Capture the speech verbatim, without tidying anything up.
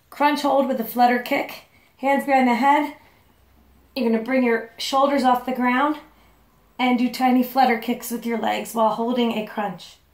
crunch hold with a flutter kick. Hands behind the head. You're going to bring your shoulders off the ground and do tiny flutter kicks with your legs while holding a crunch.